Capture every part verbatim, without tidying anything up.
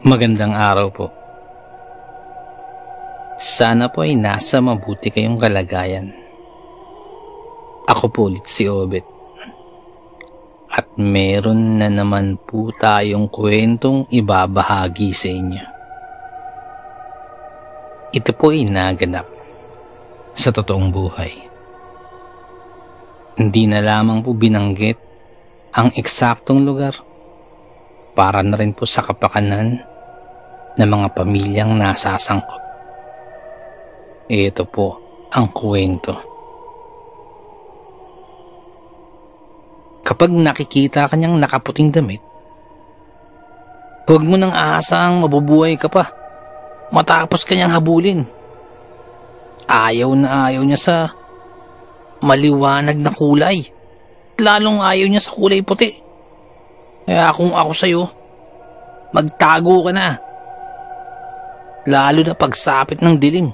Magandang araw po. Sana po ay nasa mabuti kayong kalagayan. Ako po ulit si Obet. At meron na naman po tayong kwentong ibabahagi sa inyo. Ito po ay naganap sa totoong buhay. Hindi na lamang po binanggit ang eksaktong lugar para na rin po sa kapakanan ng mga pamilyang nasasangkot. Ito po ang kwento. Kapag nakikita ka niyang nakaputing damit, huwag mo nang aasahang mabubuhay ka pa matapos kanyang habulin. Ayaw na ayaw niya sa maliwanag na kulay. Lalong ayaw niya sa kulay puti. Kaya kung ako sa'yo, magtago ka na. Lalo na pagsapit ng dilim.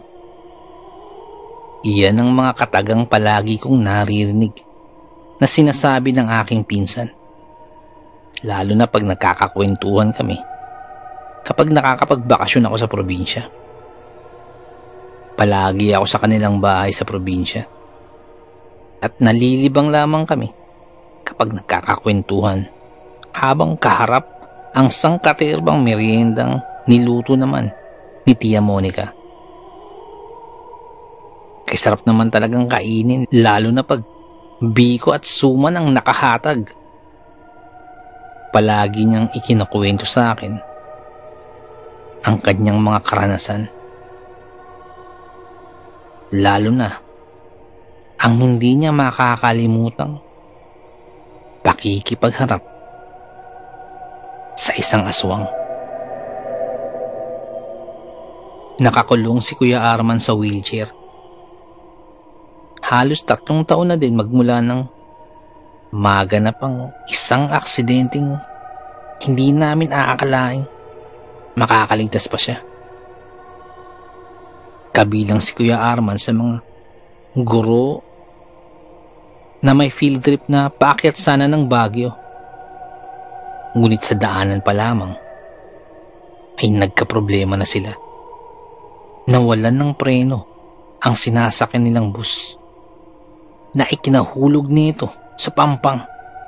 Iyan ang mga katagang palagi kong naririnig na sinasabi ng aking pinsan. Lalo na pag nagkakakwentuhan kami kapag nakakapagbakasyon ako sa probinsya. Palagi ako sa kanilang bahay sa probinsya at nalilibang lamang kami kapag nagkakakwentuhan habang kaharap ang sangkaterbang meriendang niluto naman ni Tia Monica. Kay sarap naman talagang kainin, lalo na pag biko at suman ang nakahatag. Palagi niyang ikinakwento sa akin ang kanyang mga karanasan. Lalo na ang hindi niya makakalimutang pakikipagharap sa isang aswang. Nakakulong si Kuya Arman sa wheelchair. Halos tatlong taon na din magmula nang maganap ang isang aksidenteng hindi namin aakalaing makakaligtas pa siya. Kabilang si Kuya Arman sa mga guro na may field trip na paakyat sana ng Baguio. Ngunit sa daanan pa lamang ay nagkaproblema na sila. Nawalan ng preno ang sinasakyan nilang bus na ikinahulog nito sa pampang.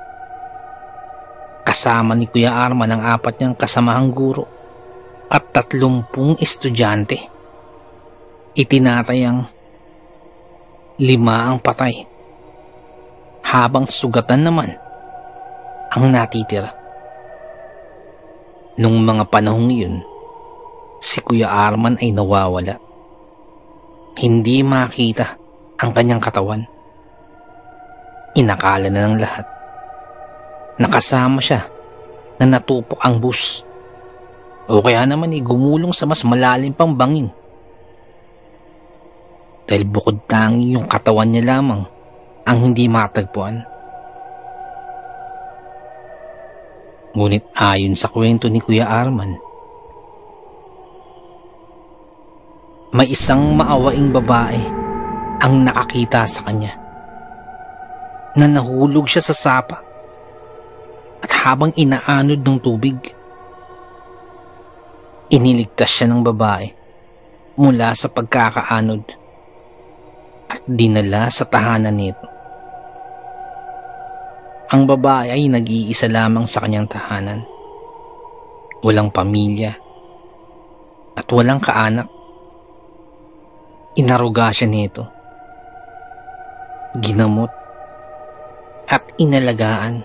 Kasama ni Kuya Arman ang apat niyang kasamahang guro at tatlumpung estudyante. Itinatayang lima ang patay habang sugatan naman ang natitira. Nung mga panahong yun, si Kuya Arman ay nawawala. Hindi makita ang kanyang katawan. Inakala na ng lahat nakasama siya na natupok ang bus o kaya naman ay gumulong sa mas malalim pang bangin. Dahil bukod tangi yung katawan niya lamang ang hindi matagpuan. Ngunit ayon sa kwento ni Kuya Arman, may isang maawaing babae ang nakakita sa kanya na nahulog siya sa sapa at habang inaanod ng tubig, iniligtas siya ng babae mula sa pagkakaanod at dinala sa tahanan nito. Ang babae ay nag-iisa lamang sa kanyang tahanan. Walang pamilya at walang kaanak. Inaruga siya nito, ginamot at inalagaan.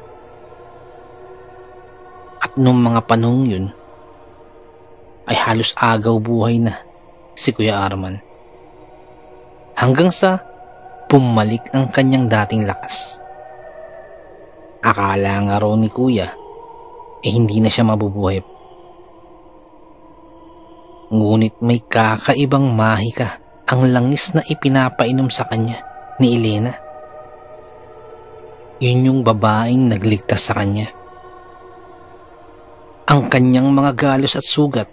At nung mga panahong yun ay halos agaw buhay na si Kuya Arman. Hanggang sa pumalik ang kanyang dating lakas. Akala nga raw ni Kuya eh hindi na siya mabubuhay. Ngunit may kakaibang mahika ang langis na ipinapainom sa kanya ni Elena. Yun yung babaeng nagligtas sa kanya. Ang kanyang mga galos at sugat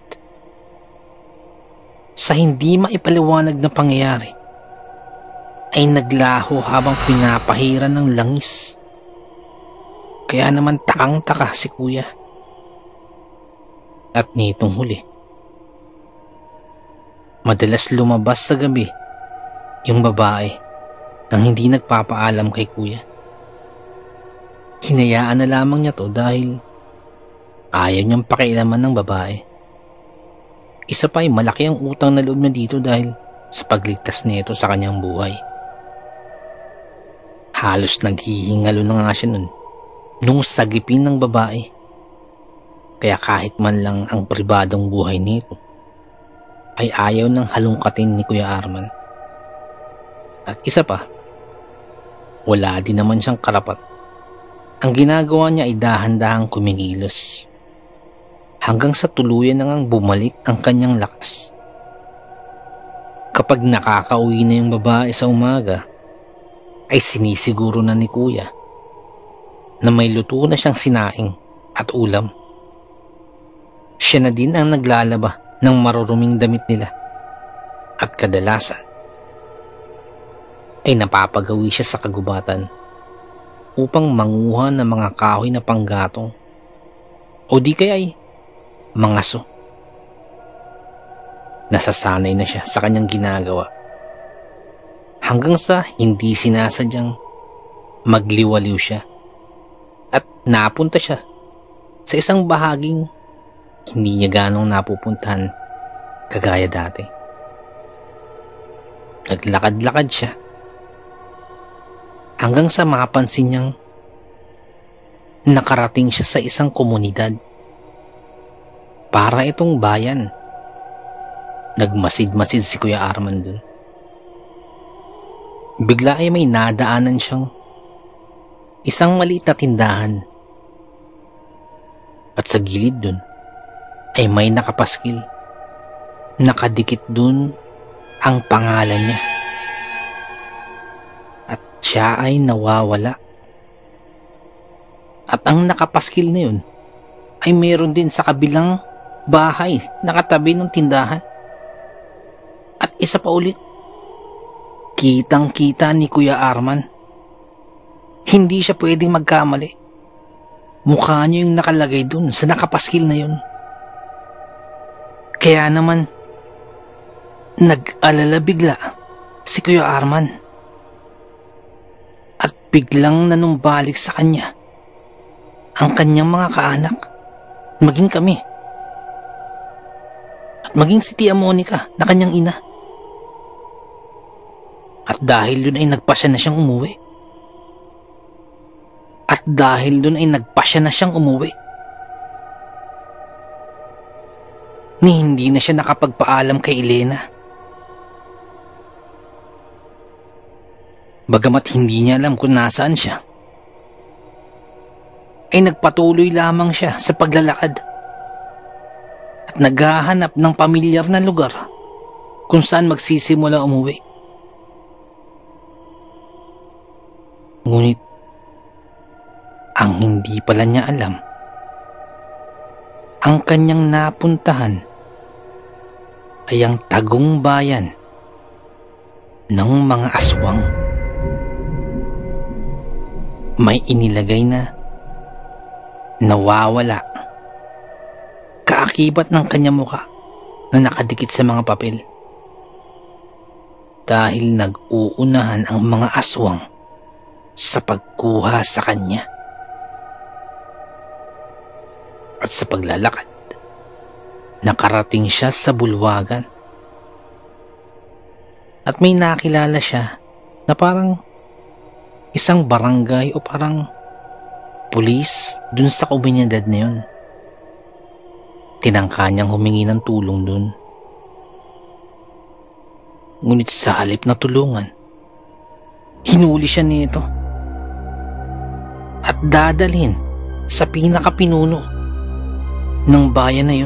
sa hindi maipaliwanag na pangyayari ay naglaho habang pinapahiran ng langis. Kaya naman takang-taka si Kuya. At nitong huli, madalas lumabas sa gabi yung babae nang hindi nagpapaalam kay kuya. Hinayaan na lamang niya to dahil ayaw niyang pakialaman ng babae. Isa pa ay malaki ang utang na loob niya dito dahil sa pagligtas nito sa kanyang buhay. Halos naghihingalo na nga siya nun nung sagipin ng babae. Kaya kahit man lang ang pribadong buhay nito ay ayaw ng halungkatin ni Kuya Arman. At isa pa, wala din naman siyang karapat. Ang ginagawa niya ay dahan-dahang kumikilos hanggang sa tuluyan na ngang bumalik ang kanyang lakas. Kapag nakakauwi na yung babae sa umaga, ay sinisiguro na ni Kuya na may luto na siyang sinaing at ulam. Siya na din ang naglalaba ng maruruming damit nila at kadalasan ay napapagawi siya sa kagubatan upang manguha ng mga kahoy na panggatong o di kaya ay mangaso. Nasasanay na siya sa kanyang ginagawa hanggang sa hindi sinasadyang magliwaliw siya at napunta siya sa isang bahaging hindi niya ganong napupuntahan kagaya dati. Naglakad-lakad siya hanggang sa mapansin niyang nakarating siya sa isang komunidad. Para itong bayan. Nagmasid-masid si Kuya Arman dun. Bigla ay may nadaanan siyang isang maliit na tindahan. At sa gilid dun ay may nakapaskil. Nakadikit dun ang pangalan niya. At siya ay nawawala. At ang nakapaskil na yun ay meron din sa kabilang bahay na katabi ng tindahan. At isa pa ulit, kitang-kita ni Kuya Arman. Hindi siya pwedeng magkamali. Mukha niya yung nakalagay dun sa nakapaskil na yun. Kaya naman, nag-alala bigla si Kuya Arman. At biglang nanumbalik sa kanya ang kanyang mga kaanak, maging kami. At maging si Tia Monica na kanyang ina. At dahil dun ay nagpasya na siyang umuwi. At dahil dun ay nagpasya na siyang umuwi. Ni hindi na siya nakapagpaalam kay Elena. Bagamat hindi niya alam kung nasaan siya, ay nagpatuloy lamang siya sa paglalakad at naghahanap ng pamilyar na lugar kung saan magsisimula umuwi. Ngunit ang hindi pala niya alam, ang kanyang napuntahan ay ang tagong bayan ng mga aswang. May inilagay na nawawala kaakibat ng kanyang muka na nakadikit sa mga papel. Dahil nag-uunahan ang mga aswang sa pagkuha sa kanya. At sa paglalakad, nakarating siya sa bulwagan. At may nakilala siya na parang isang barangay o parang pulis dun sa komunidad na yun. Tinangka niyang humingi ng tulong dun. Ngunit sa halip na tulungan, hinuli siya nito at dadalhin sa pinakapinuno ng bayan na yun.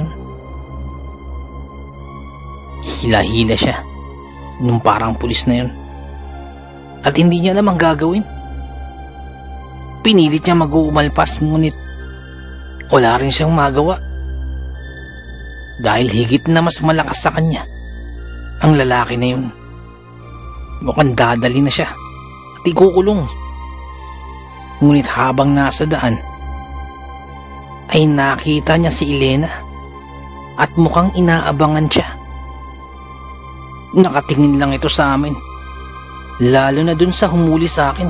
Hila-hila siya nung parang pulis na yun at hindi niya alam ang gagawin. Pinilit niya mag-uumalpas ngunit wala rin siyang magawa dahil higit na mas malakas sa kanya ang lalaki na yun. Mukhang dadali na siya at ikukulong. Ngunit habang nasa daan ay nakita niya si Elena at mukhang inaabangan siya. Nakatingin lang ito sa amin, lalo na dun sa humuli sa akin.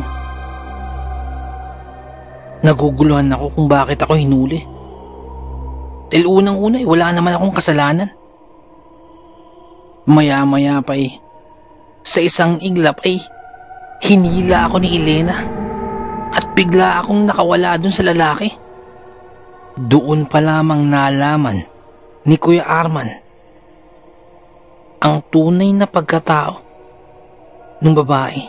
Naguguluhan ako kung bakit ako hinuli. Dahil unang-una eh, wala naman akong kasalanan. Maya-maya pa eh, sa isang iglap ay hinila ako ni Elena at bigla akong nakawala dun sa lalaki. Doon pa lamang nalaman ni Kuya Arman ang tunay na pagkatao ng babae.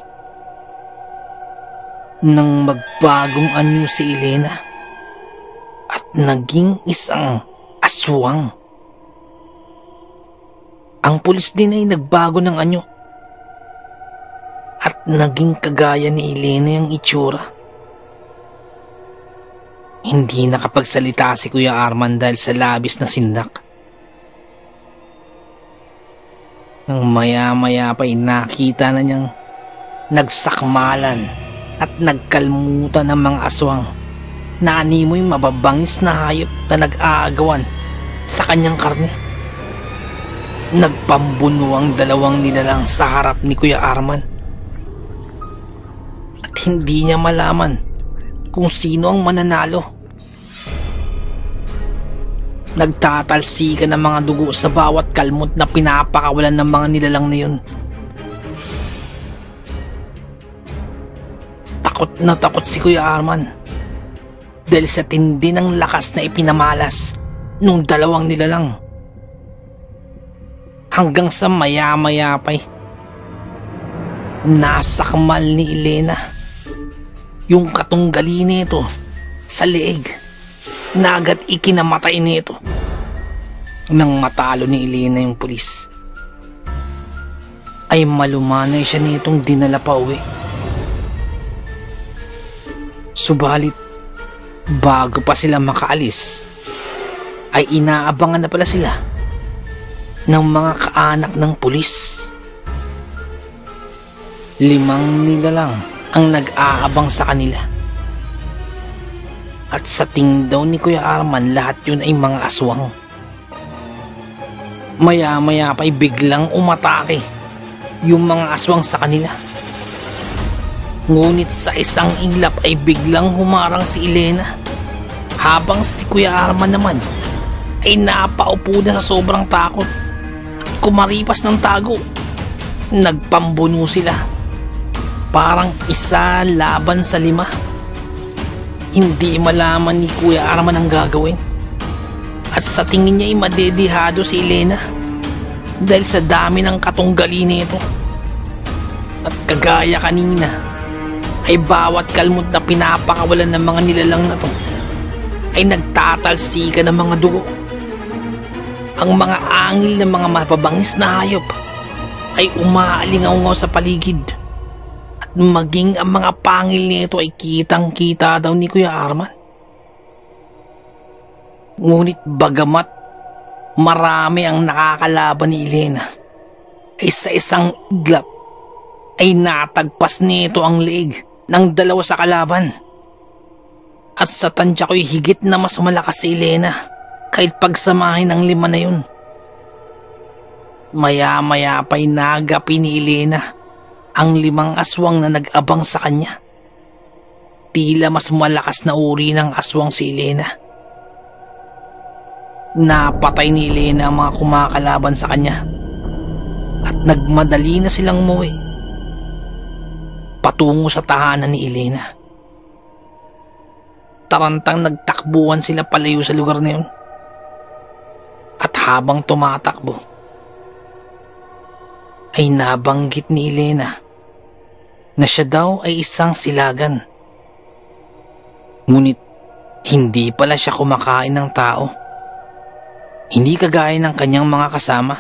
Nang magbagong anyo si Elena at naging isang aswang. Ang pulis din ay nagbago ng anyo at naging kagaya ni Elena yung itsura. Hindi nakapagsalita si Kuya Arman dahil sa labis na sindak. Nang maya-maya pa ay nakita na niyang nagsakmalan at nagkalmutan ng mga aswang na animoy mababangis na hayop na nag-aagawan sa kanyang karne. Nagpambuno ang dalawang nilalang sa harap ni Kuya Arman at hindi niya malaman kung sino ang mananalo. Nagtatalsikan ng mga dugo sa bawat kalmot na pinapakawalan ng mga nilalang na yun. Takot na takot si Kuya Arman dahil sa tindi ng lakas na ipinamalas nung dalawang nilalang. Hanggang sa maya-maya pa'y nasakmal ni Elena yung katunggali nito sa leeg na agad ikinamatay nito nang matalo ni Elena yung pulis. Ay malumanay siya nitong dinala pa uwi. Subalit bago pa sila makaalis ay inaabangan na pala sila ng mga kaanak ng pulis. Limang nilalang ang nag-aabang sa kanila. At sa tingin daw ni Kuya Arman, lahat yun ay mga aswang. Maya-maya pa'y biglang umatake yung mga aswang sa kanila. Ngunit sa isang iglap ay biglang humarang si Elena, habang si Kuya Arman naman ay napaupo na sa sobrang takot. Kumaripas ng tago, nagpambuno sila. Parang isa laban sa lima. Hindi malaman ni Kuya Arman ang gagawin. At sa tingin niya ay madedihado si Elena dahil sa dami ng katunggali nito. At kagaya kanina, ay bawat kalmot na pinapakawalan ng mga nilalang na to ay nagtatalsika ng mga dugo. Ang mga angil ng mga mapabangis na hayop ay umaalingaw sa paligid at maging ang mga pangil nito ay kitang-kita daw ni Kuya Arman. Ngunit bagamat marami ang nakakalaban ni Elena, ay sa isang iglap ay natagpas nito ang leeg ng dalawa sa kalaban. At sa tansya ko'y higit na mas malakas si Elena kahit pagsamahin ang lima na yun. Maya-maya pa'y nagapi ni Elena ang limang aswang na nag-abang sa kanya. Tila mas malakas na uri ng aswang si Elena. Napatay ni Elena ang mga kumakalaban sa kanya at nagmadali na silang umuwi patungo sa tahanan ni Elena. Tarantang nagtakbuhan sila palayo sa lugar na yun. At habang tumatakbo ay nabanggit ni Elena na siya daw ay isang silagan. Ngunit hindi pala siya kumakain ng tao. Hindi kagaya ng kanyang mga kasama.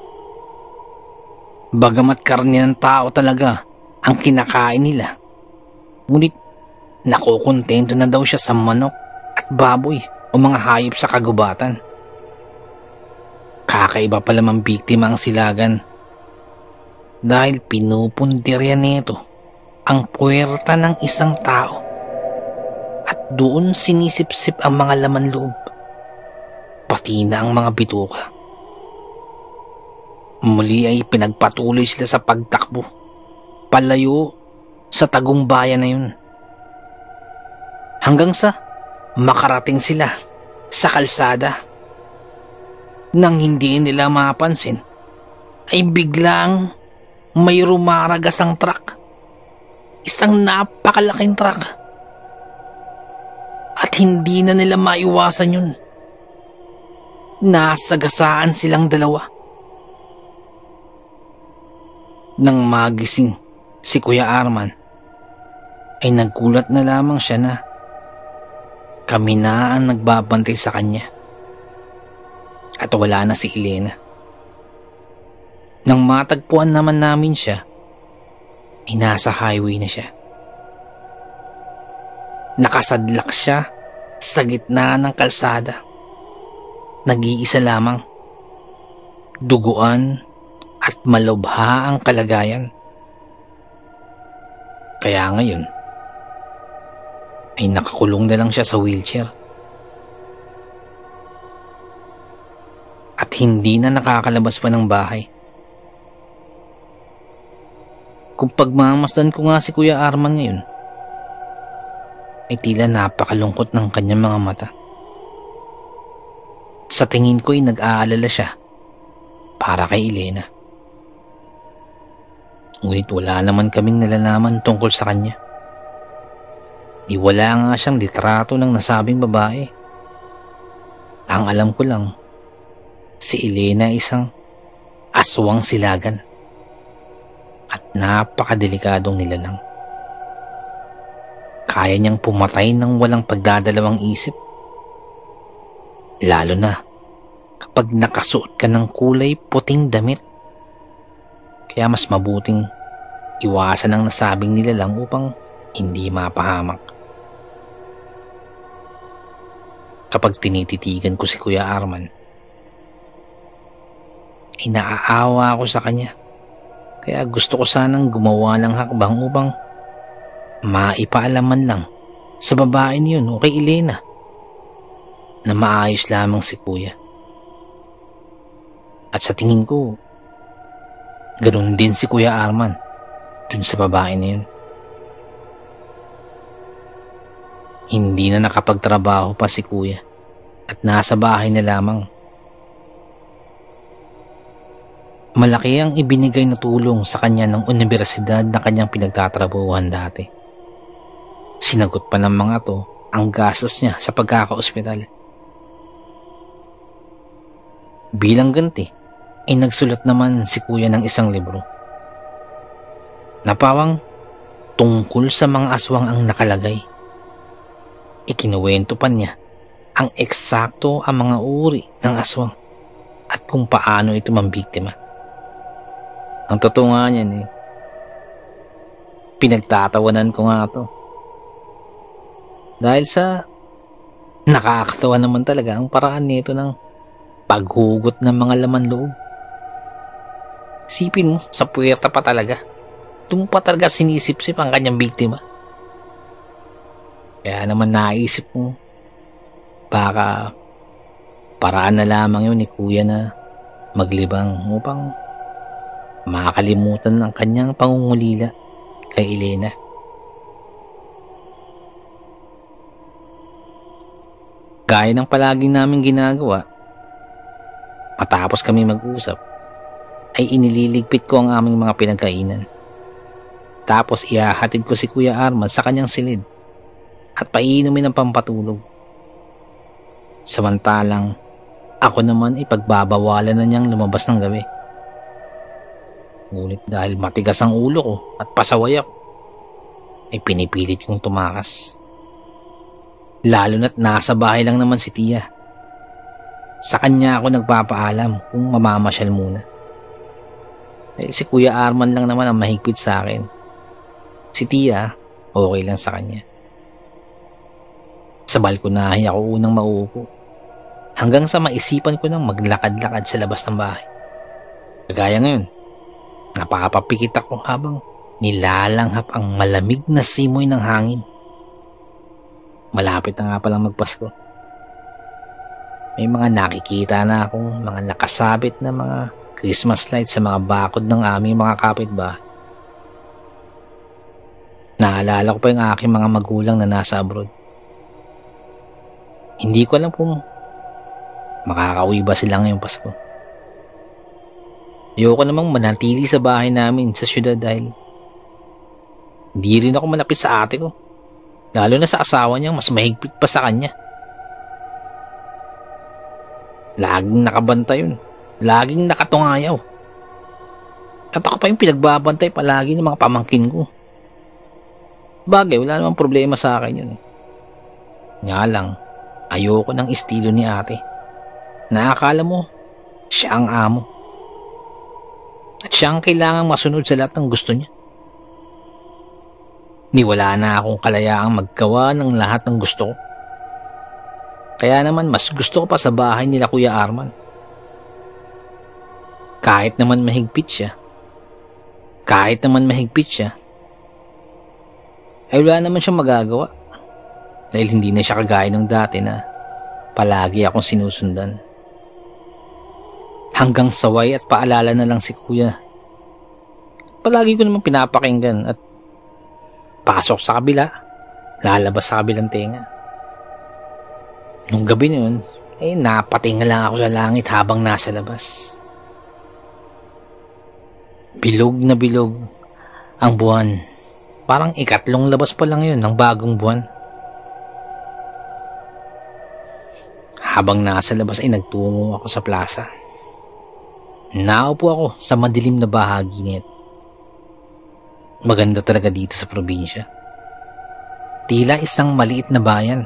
Bagamat karne ng tao talaga ang kinakain nila, ngunit nakukontento na daw siya sa manok at baboy o mga hayop sa kagubatan. Kakaiba pala mang biktima ang silagan dahil pinupundirya nito ang puwerta ng isang tao at doon sinisipsip ang mga laman loob. pati na ang mga bituka. Muli ay pinagpatuloy sila sa pagtakbo, palayo sa tagong bayan na yun. Hanggang sa makarating sila sa kalsada. Nang hindi nila mapansin, ay biglang may rumaragas ang truck. Isang napakalaking truck. At hindi na nila maiwasan yun. Nasagasaan silang dalawa. Nang magising si Kuya Arman, ay nagkulat na lamang siya na kami na ang nagbabantay sa kanya. At wala na si Elena. Nang matagpuan naman namin siya, ay nasa highway na siya. Nakasadlak siya sa gitna ng kalsada. Nag-iisa lamang. Duguan at malubha ang kalagayan. Kaya ngayon, ay nakakulong na lang siya sa wheelchair. At hindi na nakakalabas pa ng bahay. Kung pagmamasdan ko nga si Kuya Arman ngayon, ay tila napakalungkot ng kanyang mga mata. Sa tingin ko ay nag-aalala siya para kay Elena. Ngunit wala naman kaming nalalaman tungkol sa kanya. Di wala nga siyang litrato ng nasabing babae. Ang alam ko lang, si Elena isang aswang silagan at napakadelikadong nilalang. Kaya niyang pumatay ng walang pagdadalawang isip. Lalo na kapag nakasuot ka ng kulay puting damit. Kaya mas mabuting iwasan ang nasabing nilalang upang hindi mapahamak. Kapag tinititigan ko si Kuya Arman, ay naaawa ako sa kanya. Kaya gusto ko sanang gumawa ng hakbang upang maipaalaman lang sa babae niyon o kay Elena na maayos lamang si Kuya. At sa tingin ko, ganoon din si Kuya Arman dun sa babae na yun. Hindi na nakapagtrabaho pa si Kuya at nasa bahay na lamang. Malaki ang ibinigay na tulong sa kanya ng universidad na kanyang pinagtatrabuhan dati. Sinagot pa ng mga to ang gastos niya sa pagkakaospital. Bilang ganti, ay nagsulat naman si Kuya ng isang libro. Napawang tungkol sa mga aswang ang nakalagay. Ikinuwento pa niya ang eksakto ang mga uri ng aswang at kung paano ito mambiktima. Ang totoo nga niyan eh, pinagtatawanan ko nga to. Dahil sa nakakatawa naman talaga ang paraan nito ng paghugot ng mga laman loob. Sipin mo, sa puwerta pa talaga. Doon pa talaga sinisip-sip ang kanyang biktima. Kaya naman naisip mo, baka paraan na lamang yun ni Kuya na maglibang upang makakalimutan ng kanyang pangungulila kay Elena. Gaya ng palaging namin ginagawa, matapos kami mag-usap, ay inililigpit ko ang aming mga pinagkainan. Tapos ihahatid ko si Kuya Arman sa kanyang silid at painumin ng pampatulog. Samantalang ako naman ay pagbabawalan na niyang lumabas ng gabi. Ngunit dahil matigas ang ulo ko at pasaway ako, ay pinipilit kong tumakas. Lalo na't nasa bahay lang naman si Tia. Sa kanya ako nagpapaalam kung mamamasyal muna. Dahil si Kuya Arman lang naman ang mahigpit sa akin. Si Tia, okay lang sa kanya. Sa balkonahe ako unang mauupo. Hanggang sa maisipan ko nang maglakad-lakad sa labas ng bahay. Kagaya ngayon, napapapikit ako habang nilalanghap ang malamig na simoy ng hangin. Malapit na nga palang magpasko. May mga nakikita na akong mga nakasabit na mga Christmas lights sa mga bakod ng aming mga kapitbahay. Naalala ko pa yung aking mga magulang na nasa abroad. Hindi ko alam kung makakauwi ba sila ngayong Pasko. Ayoko namang manatili sa bahay namin sa syudad dahil hindi rin ako malapit sa ate ko. Lalo na sa asawa niya, mas mahigpit pa sa kanya. Laging nakabanta yun. Laging nakatungayaw. At ako pa yung pinagbabantay palagi ng mga pamangkin ko. Bagay, wala namang problema sa akin yun. Nga lang, ayoko ng estilo ni ate. Naakala mo, siya ang amo. At siya ang kailangang masunod sa lahat ng gusto niya. Niwala na akong kalayaang maggawa ng lahat ng gusto ko. Kaya naman mas gusto ko pa sa bahay nila Kuya Arman. Kahit naman mahigpit siya, kahit naman mahigpit siya, ay wala naman siyang magagawa. Dahil hindi na siya kagaya ng dati na palagi akong sinusundan. Hanggang saway at paalala na lang si Kuya. Palagi ko naman pinapakinggan at pasok sa kabila, lalabas sa kabilang tenga. Nung gabi na yun, eh napatinga lang ako sa langit habang nasa labas. Bilog na bilog ang buwan. Parang ikatlong labas pa lang yun ng bagong buwan. Habang nasa labas ay nagtungo ako sa plaza. Naupo ako sa madilim na bahagi nito. Maganda talaga dito sa probinsya. Tila isang maliit na bayan.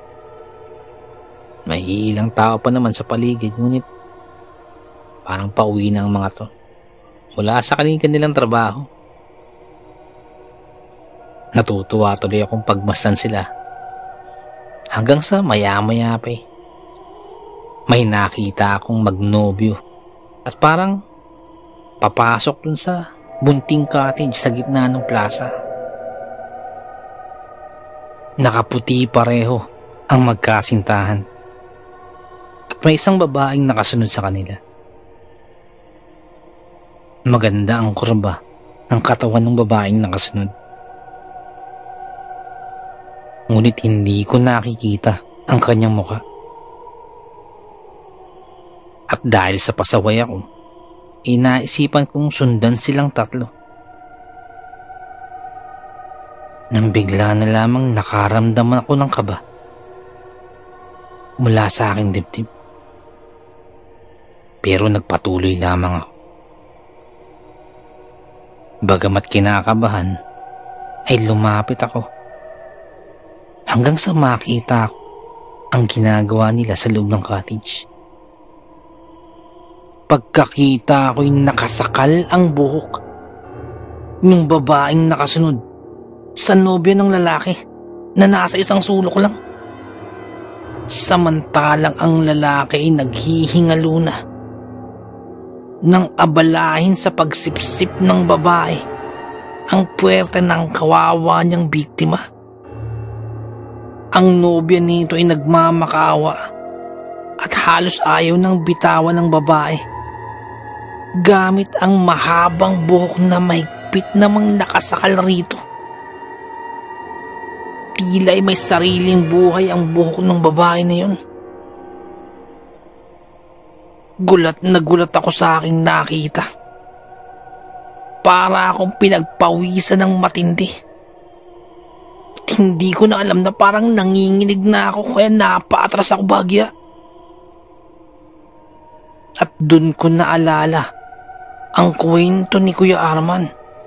May ilang tao pa naman sa paligid, ngunit parang pauwi na ang mga to mula sa kanilang trabaho. Natutuwa tuloy akong pagmasdan sila. Hanggang sa maya-maya pa eh, may nakita akong magnobyo at parang papasok dun sa bunting cottage sa gitna ng plaza. Nakaputi pareho ang magkasintahan at may isang babaeng nakasunod sa kanila. Maganda ang kurba ng katawan ng babaeng nakasunod. Ngunit hindi ko nakikita ang kanyang muka. At dahil sa pasaway ako, inaisipan kong sundan silang tatlo. Nang bigla na lamang nakaramdaman ako ng kaba mula sa aking dibdib. Pero nagpatuloy lamang ako. Bagamat kinakabahan, ay lumapit ako hanggang sa makita ko ang ginagawa nila sa loob ng cottage. Pagkakita ko'y nakasakal ang buhok ng babaeng nakasunod sa nobya ng lalaki na nasa isang sulok lang. Samantalang ang lalaki ay naghihingalo na nang abalahin sa pagsipsip ng babae ang puwerte ng kawawa niyang biktima. Ang nobya nito ay nagmamakaawa at halos ayaw ng bitawan ng babae gamit ang mahabang buhok na mahigpit namang nakasakal rito. Tila ay may sariling buhay ang buhok ng babae na yun. Gulat na gulat ako sa aking nakita. Para akong pinagpawisan ng matindi. At hindi ko na alam na parang nanginginig na ako kaya napaatras ako bagya. At dun ko naalala ang kwento ni Kuya Arman.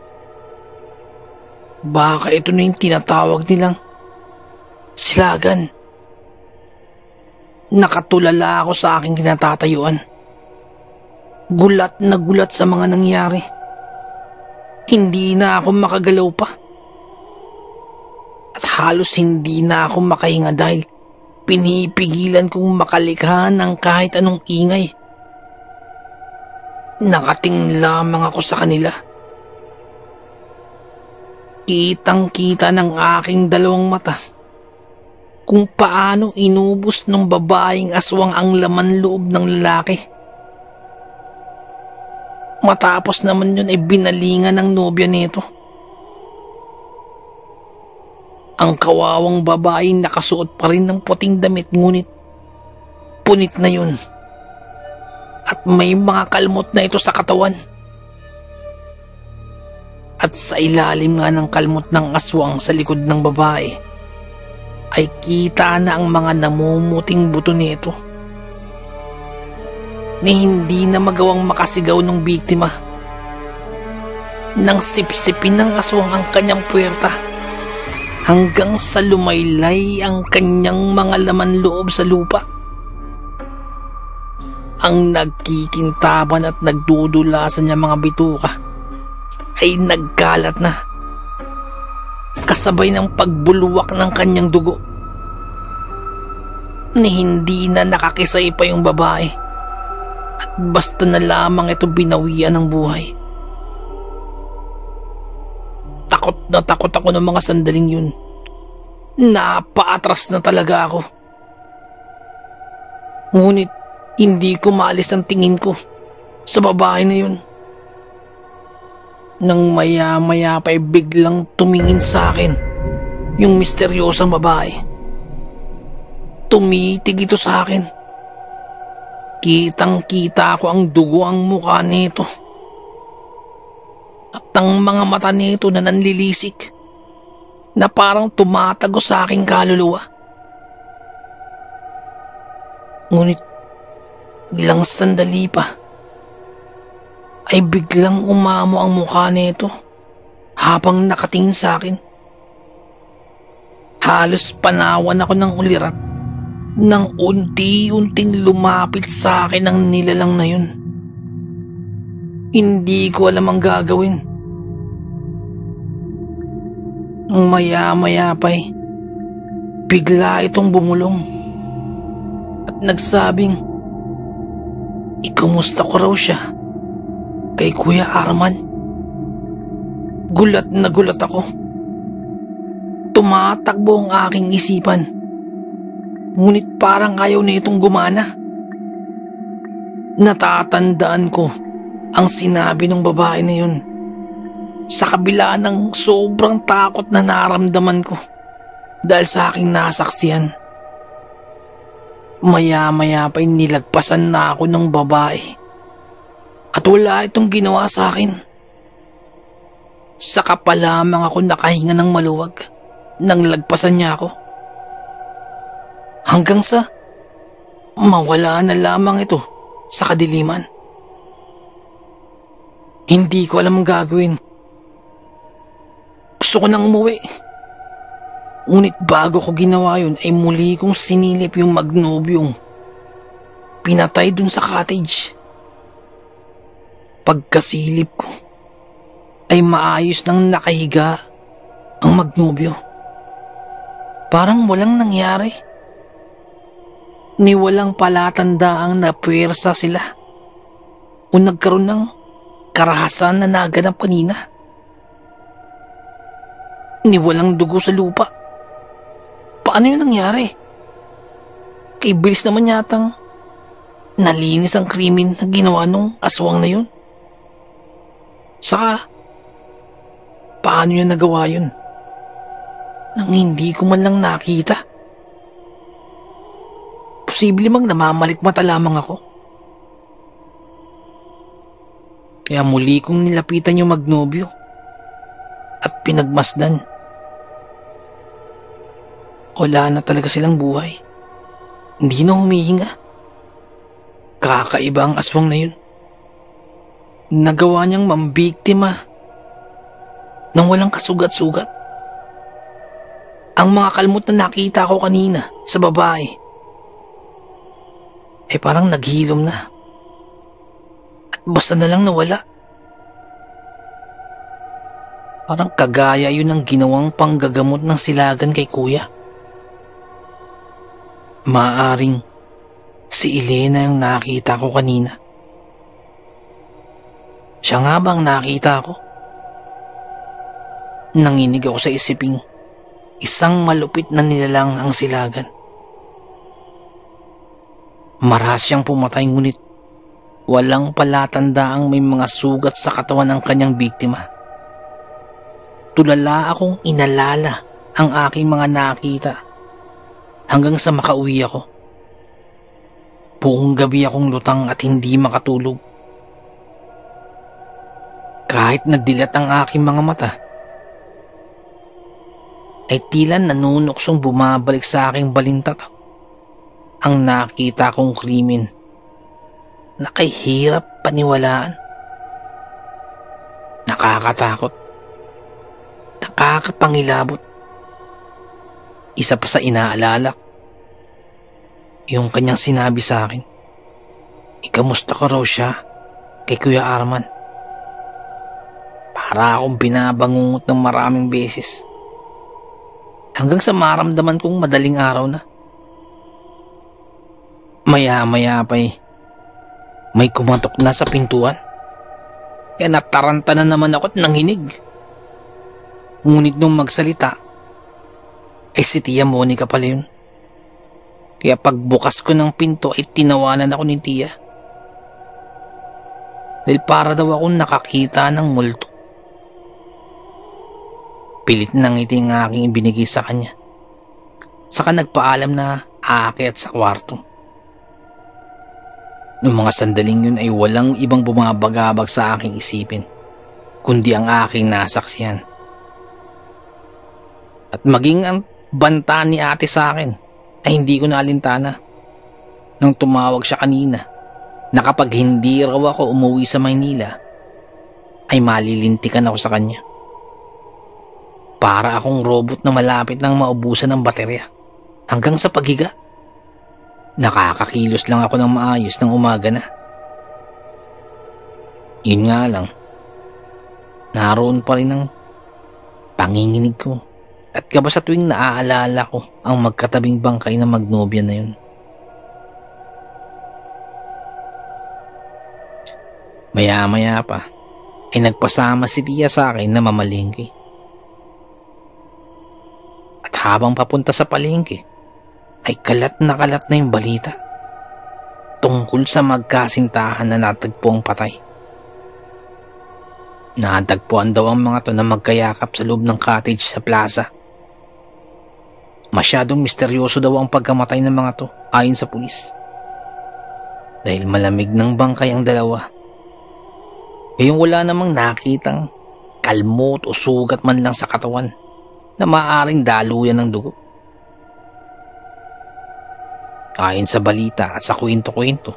Baka ito na yung tinatawag nilang silagan. Nakatulala ako sa aking kinatatayuan. Gulat na gulat sa mga nangyari. Hindi na ako makagalaw pa. At halos hindi na ako makahinga dahil pinipigilan kong makalikha ng kahit anong ingay. Nakating lamang ako sa kanila. Kitang-kita ng aking dalawang mata kung paano inubos ng babaeng aswang ang laman loob ng lalaki. Matapos naman yun ay binalingan ng nobya nito. Ang kawawang babaeng nakasuot pa rin ng puting damit, ngunit punit na yun. At may mga kalmot na ito sa katawan. At sa ilalim nga ng kalmot ng aswang sa likod ng babae ay kita na ang mga namumuting buto nito, ni hindi na magawang makasigaw ng biktima. Nang sipsipin ng aswang ang kanyang puwerta hanggang sa lumaylay ang kanyang mga laman loob sa lupa. Ang nagkikintaban at nagdudulasan niya mga bituka ay nagkalat na, kasabay ng pagbulwak ng kanyang dugo, ni hindi na nakakisay pa yung babae at basta na lamang ito binawian ng buhay. Takot na takot ako ng mga sandaling yun. Napaatras na talaga ako. Ngunit hindi ko maalis ang tingin ko sa babae na yun. Nang maya-maya pa'y biglang tumingin sa akin yung misteryosang babae. Tumitig ito sa akin. Kitang-kita ko ang dugo ang mukha nito. At ang mga mata nito na nanlilisik, na parang tumatago sa aking kaluluwa. Ngunit ilang sandali pa ay biglang umamo ang mukha nito habang nakatingin sa akin. Halos panawan ako ng ulirat nang unti-unting lumapit sa akin ang nilalang na yun. Hindi ko alam ang gagawin. Ang maya-maya pa'y bigla itong bumulong at nagsabing ikumusta ko raw siya kay Kuya Arman. Gulat na gulat ako. Tumatakbo ang aking isipan, ngunit parang ayaw na itong gumana. Natatandaan ko ang sinabi ng babae na yun, sa kabila ng sobrang takot na naramdaman ko dahil sa aking nasaksihan. Maya-maya pa'y nilagpasan na ako ng babae at wala itong ginawa sa akin. Saka pa lamang ako nakahinga ng maluwag nang lagpasan niya ako. Hanggang sa mawala na lamang ito sa kadiliman. Hindi ko alam ang gagawin. Gusto ko nang umuwi. Ngunit bago ko ginawa yun ay muli kong sinilip yung magnobyong pinatay dun sa cottage. Pagkasilip ko ay maayos nang nakahiga ang magnobyo. Parang walang nangyari. Ni walang palatandaang napuwersa sila o nagkaroon ng karahasan na naganap kanina. Ni walang dugo sa lupa. Paano yun nangyari? Kay bilis naman yatang nalinis ang krimen na ginawa nung aswang na yun. Saka, paano niya nagawa yun nang hindi ko man lang nakita? Posible mang namamalikmata lamang ako. Kaya muli kong nilapitan yung magnobyo at pinagmasdan. Wala na talaga silang buhay. Hindi na humihinga. Kakaiba ang aswang na yun. Nagawa niyang mambiktima nang walang kasugat-sugat. Ang mga kalmot na nakita ko kanina sa babae ay parang naghilom na. At basta na lang nawala. Parang kagaya yun ang ginawang panggagamot ng silagan kay Kuya. Maaring si Elena yung nakita ko kanina. Siya nga bang nakita ko? Nanginig ako sa isiping Isang malupit na nilalang ang silagan. Marahas siyang pumatay ngunit walang palatandaang may mga sugat sa katawan ng kanyang biktima. Tulala akong inalala ang aking mga nakita hanggang sa makauwi ako. Buong gabi akong lutang at hindi makatulog. Kahit nadilat ang aking mga mata, ay tila nanunuksong bumabalik sa aking balintat ang nakita kong krimen na kahirap paniwalaan. Nakakatakot, nakakapangilabot. Isa pa sa inaalala, yung kanyang sinabi sa akin, ikamusta ko raw siya kay Kuya Arman. Para akong binabangungot ng maraming beses hanggang sa maramdaman kong madaling araw na. Maya-maya pa'y may kumatok na sa pintuan. Kaya nataranta na naman ako at nanginig. Ngunit nung magsalita, ay si Tia Monica pala yun. Kaya pagbukas ko ng pinto ay tinawanan ako ni Tia. Dahil para daw akong nakakita ng multo. Pilit nang ngiti ang aking ibinigay sa kanya. Saka nagpaalam na aakyat sa kwarto. Noong mga sandaling yun ay walang ibang bumabagabag sa aking isipin, kundi ang aking nasaksihan. At maging ang banta ni ate sa akin ay hindi ko naalintana nang tumawag siya kanina na kapag hindi raw ako umuwi sa Maynila ay malilintikan ako sa kanya. Para akong robot na malapit nang maubusan ng baterya hanggang sa paghiga. Nakakakilos lang ako ng maayos ng umaga na. Yun nga lang, naroon pa rin ang panginginig ko at kaba sa tuwing naaalala ko ang magkatabing bangkay ng magnobya na yun. Maya-maya pa ay nagpasama si Tia sa akin na mamalengke. At habang papunta sa palengke ay kalat na kalat na yung balita tungkol sa magkasintahan na natagpuang patay. Natagpuan daw ang mga to na magkayakap sa loob ng cottage sa plaza. Masyadong misteryoso daw ang pagkamatay ng mga to ayon sa pulis. Dahil malamig ng bangkay ang dalawa. Kayong wala namang nakitang kalmot o sugat man lang sa katawan na maaaring daluyan ng dugo. Ayon sa balita at sa kwento-kwento,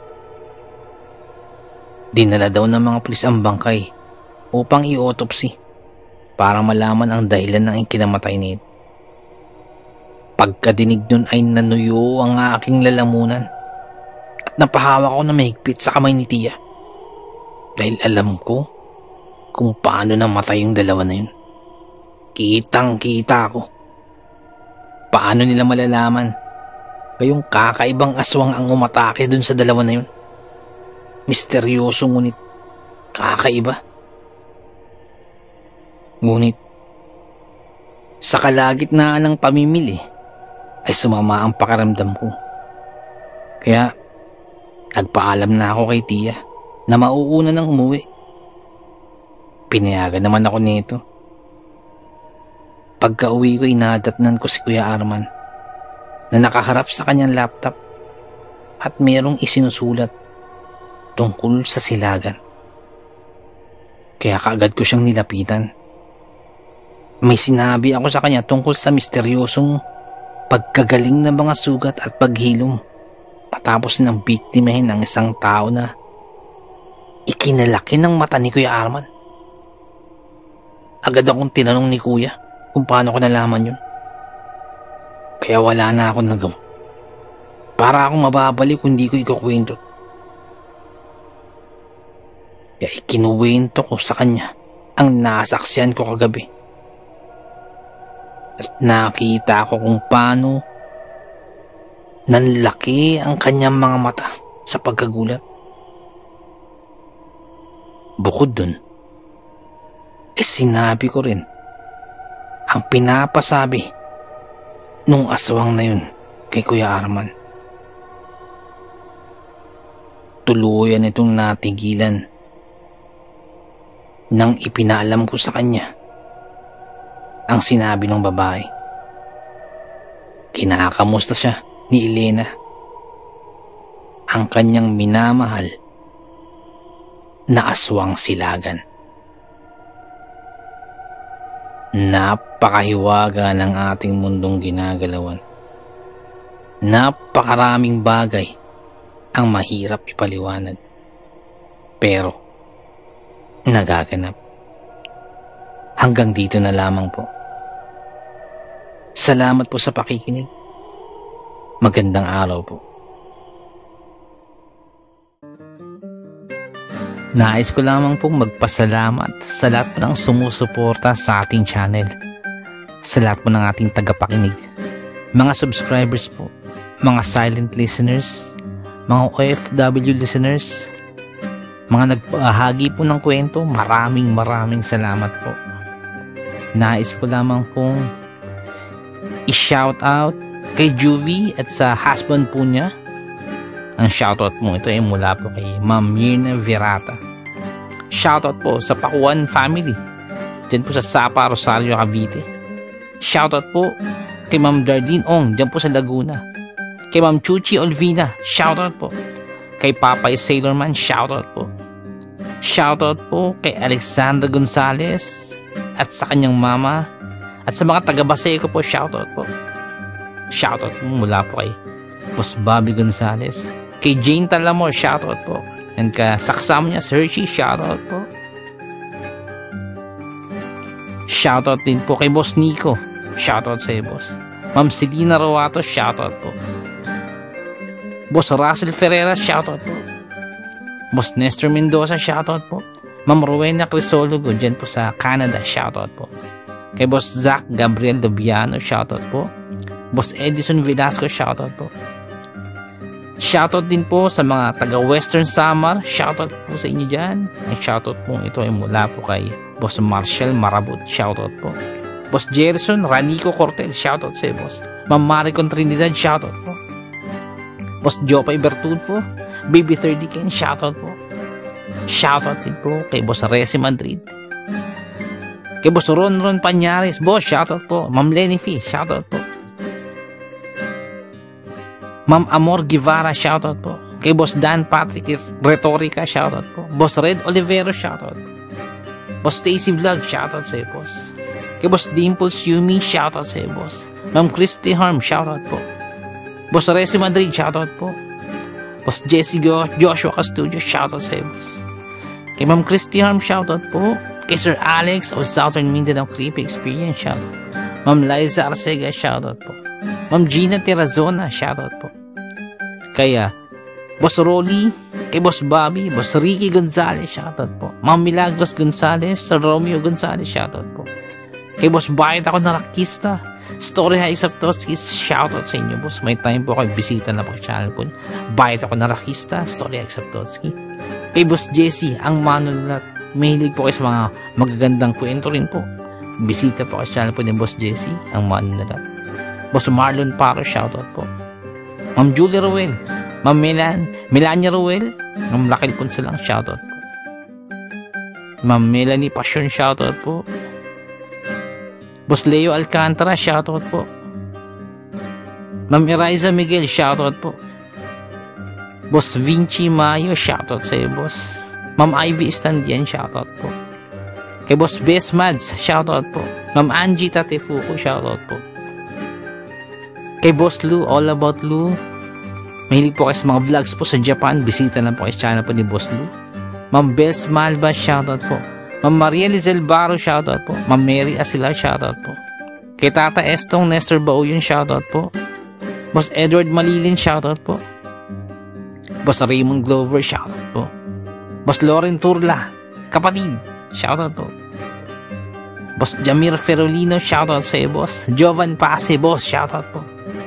dinala daw ng mga pulis ang bangkay upang i-autopsy para malaman ang dahilan ng ikinamatay nito. Pagkadinig nun ay nanuyo ang aking lalamunan at napahawak ko na mahigpit sa kamay ni Tia dahil alam ko kung paano namatay yung dalawa na yun. Kitang-kita ko. Paano nila malalaman kayong kakaibang aswang ang umatake dun sa dalawa na yun? Misteryoso ngunit kakaiba. Ngunit sa kalagitnaan ng pamimili ay sumama ang pakiramdam ko. Kaya nagpaalam na ako kay Tia na mauuna nang umuwi. Pinayagan naman ako nito. Pagka uwi ko inadatnan ko si Kuya Arman na nakaharap sa kanyang laptop at mayroong isinusulat tungkol sa silagan. Kaya kaagad ko siyang nilapitan. May sinabi ako sa kanya tungkol sa misteryosong pagkagaling ng mga sugat at paghilom matapos ng biktimahin ng isang tao na ikinalaki ng mata ni Kuya Arman. Agad akong tinanong ni Kuya kung paano ko nalaman yun. Kaya wala na akong nagawa. Para akong mababalik kung hindi ko ikukwento. Kaya ikinuwento ko sa kanya ang nasaksihan ko kagabi. At nakita ko kung paano nanlaki ang kanyang mga mata sa pagkagulat. Bukod dun, eh sinabi ko rin ang pinapasabi nung aswang na yun kay Kuya Arman. Tuluyan itong natigilan nang ipinaalam ko sa kanya ang sinabi ng babae. Kinakamusta siya ni Elena, ang kanyang minamahal na aswang silagan. Napakahiwaga ng ating mundong ginagalawan. Napakaraming bagay ang mahirap ipaliwanag, pero nagaganap. Hanggang dito na lamang po. Salamat po sa pakikinig. Magandang araw po. Nais ko lamang pong magpasalamat sa lahat po ng sumusuporta sa ating channel, sa lahat po ng ating tagapakinig, mga subscribers po, mga silent listeners, mga O F W listeners, mga nagbahagi po ng kwento. Maraming maraming salamat po. Nais ko lamang pong i-shout out kay Juvie at sa husband po niya. Ang shoutout mo ito ay mula po kay Ma'am Mirna Virata. Shoutout po sa Pakuan family dyan po sa Sapa, Rosario, Cavite. Shoutout po kay Ma'am Darlene Ong dyan po sa Laguna. Kay Ma'am Chuchi Olvina, shoutout po. Kay Papay Sailorman, shoutout po. Shoutout po kay Alexandra Gonzalez at sa kanyang mama. At sa mga taga-Baseco po, shoutout po. Shoutout po mula po kay Boss Bobby Gonzalez. Kay Jane Talamor, shoutout po. And ka, sa kasama niya, si Hershey, shoutout po. Shoutout din po kay Boss Nico. Shoutout sa iyo, Boss. Ma'am Selina Roato, shoutout po. Boss Russell Ferreira, shoutout po. Boss Nestor Mendoza, shoutout po. Ma'am Rowena Crisologo, dyan po sa Canada, shoutout po. Kay Boss Zach Gabriel Dobiano, shoutout po. Boss Edison Velasco, shoutout po. Shoutout din po sa mga taga Western Samar, shoutout po sa inyo dyan. Ang shoutout po ito ay mula po kay Boss Marshall Marabut, shoutout po. Boss Jerson Ranico Cortel, shoutout sa iyo, Boss. Ma'am Maricon Trinidad, shoutout po. Boss Jopay Bertulfo, Baby thirty Ken, shoutout po. Shoutout din po kay Boss Resi Madrid. Kay Boss Ron Ron Panyares, Boss, shoutout po. Ma'am Lenny Fee, shoutout po. Ma'am Amor Guevara, shoutout po. Kay Boss Dan Patrick Retorica, shoutout po. Boss Red Olivero, shoutout po. Boss Stacy Vlog, shoutout sa iyo, Boss. Kay Boss Dimples Yumi, shoutout sa iyo, Boss. Ma'am Christy Harm, shoutout po. Boss Resi Madrid, shoutout po. Boss Jesse Joshua Castudio, shoutout sa iyo, Boss. Kay Ma'am Christy Harm, shoutout po. Kay Sir Alex of Southern Mindanao Creepy Experience, shoutout. Ma'am Liza Arcega, shoutout po. Ma'am Gina Terrazona, shoutout po. Kaya Boss Rolly, kay Boss Bobby, Boss Ricky Gonzalez, shoutout po. Ma'am Milagros Gonzalez, Sir Romeo Gonzalez, shoutout po. Kay Boss Bayot ako na Rakista, Story High Saptoski, shoutout sa inyo, Boss. May time po kayo, bisita na po sa channel po. Bayot ako na Rakista, Story High Saptoski. Kay Boss Jesse, ang manulat. Mahilig po kayo sa mga magagandang kwento rin po. Bisita po kayo sa channel po ni Boss Jesse, ang manulat. Boss Marlon Paro, shoutout po. Ma'am Julie Ruel, Ma'am Milan, Melania Ruel, Ma'am Lakil Punsalang, shoutout po. Ma'am Melanie Passion, shoutout po. Boss Leo Alcantara, shoutout po. Ma'am Eriza Miguel, shoutout po. Boss Vinci Mayo, shoutout sa iyo, Boss. Ma'am Ivy Estandian, shoutout po. Kay Boss Best Mads, shoutout po. Ma'am Angie Tatefuko, shoutout po. Kay Boss Lou, All About Lou. Mahilig po kayo sa mga vlogs po sa Japan. Bisita lang po kayo sa channel po ni Boss Lou. Ma'am Bels Malba, shoutout po. Ma'am Maria Lizelle Baro, shoutout po. Ma'am Mary Asila, shoutout po. Kay Tata Estong Nestor Bauyon, shoutout po. Boss Edward Malilin, shoutout po. Boss Raymond Glover, shoutout po. Boss Lauren Turla, kapatid, shoutout po. Boss Jamir Ferolino, shoutout sa iyo, Boss. Jovan Pase, Boss, shoutout po.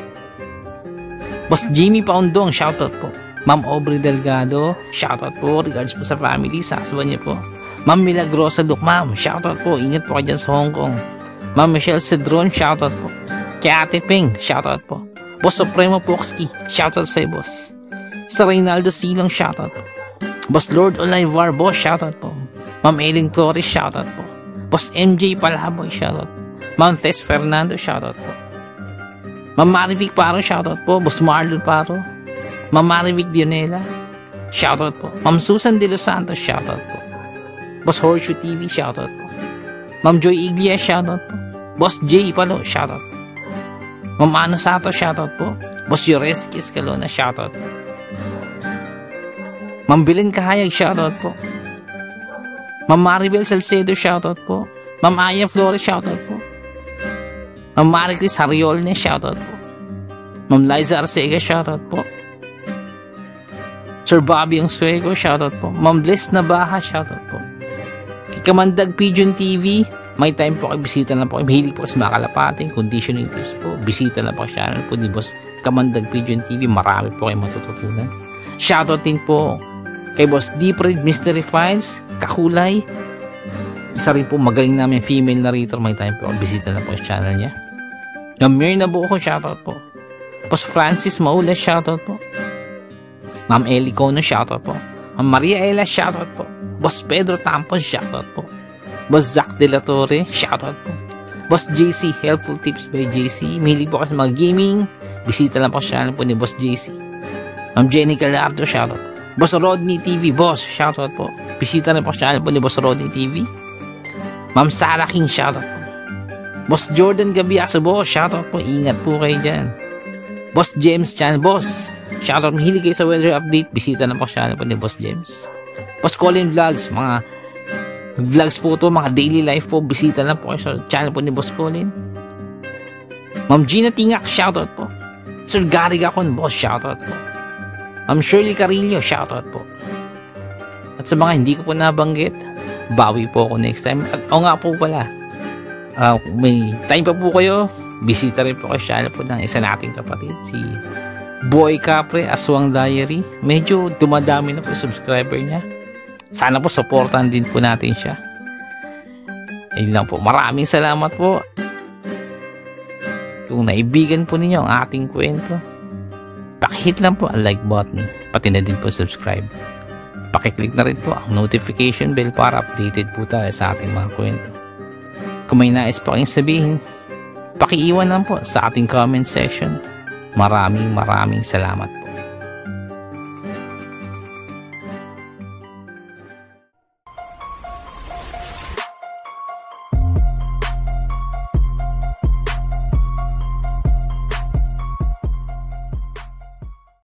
Boss Jimmy Paundong, shoutout po. Ma'am Aubrey Delgado, shoutout po. Regards po sa family, sa husband niya po. Ma'am Milagrosa Look, ma'am, shoutout po. Ingat po kayo dyan sa Hong Kong. Ma'am Michelle Cedron, shoutout po. Kay Ate Ping, shoutout po. Boss Supremo Poxky, shoutout sa'yo, boss. Sa Reynaldo Silang, shoutout po. Boss Lord Olivar, boss, shoutout po. Ma'am Eileen Torres, shoutout po. Boss M J Palaboy, shoutout po. Ma'am Tess Fernando, shoutout po. Ma'am Marivic Paro, shoutout po. Boss Marlon Paro. Ma'am Marivic Dionela, shoutout po. Ma'am Susan De Los Santos, shoutout po. Boss Horseshoe T V, shoutout po. Ma'am Joy Iglia, shoutout po. Boss J Palo, shoutout po. Ma'am Ana Sato, shoutout po. Boss Yoreski Escalona, shoutout po. Ma'am Belen Kahayag, shoutout po. Ma'am Maribel Salcedo, shoutout po. Ma'am Aya Flores, shoutout po. Ma'am Maricris Hariolne, shoutout po. Ma'am Liza Arcega, shoutout po. Sir Bobby Ongsuego, shoutout po. Ma'am Bliss Nabaha, shoutout po. Kikamandag Pigeon T V, may time po kayo, bisita lang po kayo. Mahilig po kayo sa mga kalapating, conditioning tips po. Bisita lang po sa channel po ni Boss Kamandag Pigeon T V. Marami po kayo matututunan. Shoutout din po kay Boss Deep Red Mystery Files, Kakulay. Isa rin po magaling namin female narrator. May time po, bisita lang po sa channel niya. Ma'am Mirna Buko, shoutout po. Boss Francis Maula, shoutout po. Ma'am Ellie Cono, shoutout po. Ma'am Maria Ella, shoutout po. Boss Pedro Tampon, shoutout po. Boss Zach De La Torre, shoutout po. Boss J C, Helpful Tips by J C. Mahilig po kasi mga gaming. Bisita lang po sa channel po ni Boss J C. Ma'am Jenny Calardo, shoutout. Boss Rodney T V, boss, shoutout po. Bisita lang po sa channel po ni Boss Rodney T V. Ma'am Sarah King, shoutout po. Boss Jordan Gabiaso, boss, shoutout po. Ingat po kayo dyan. Boss James Chan, boss, shoutout. Mahilig kayo sa weather update. Bisita lang po sa channel po ni Boss James. Boss Colin Vlogs, mga vlogs po to, mga daily life po. Bisita lang po kayo sa channel po ni Boss Colin. Ma'am Gina Tingak, shoutout po. Sir Gary Gacon, boss, shoutout po. Ma'am Shirley Carillo, shoutout po. At sa mga hindi ko po nabanggit, bawi po ako next time. At o nga po pala, uh, may time pa po kayo, bisita rin po kayo sa channel po ng isa nating kapatid, si Boy Capre Aswang Diary. Medyo dumadami na po subscriber niya. Sana po supportan din po natin siya. Ayun lang po. Maraming salamat po. Kung naibigan po ninyo ang ating kwento, pakihit lang po ang like button, pati na din po subscribe. Pakiclick na rin po ang notification bell para updated po tayo sa ating mga kwento. Kung may nais po kayong sabihin, pakiiwan lang po sa ating comment section. Maraming maraming salamat.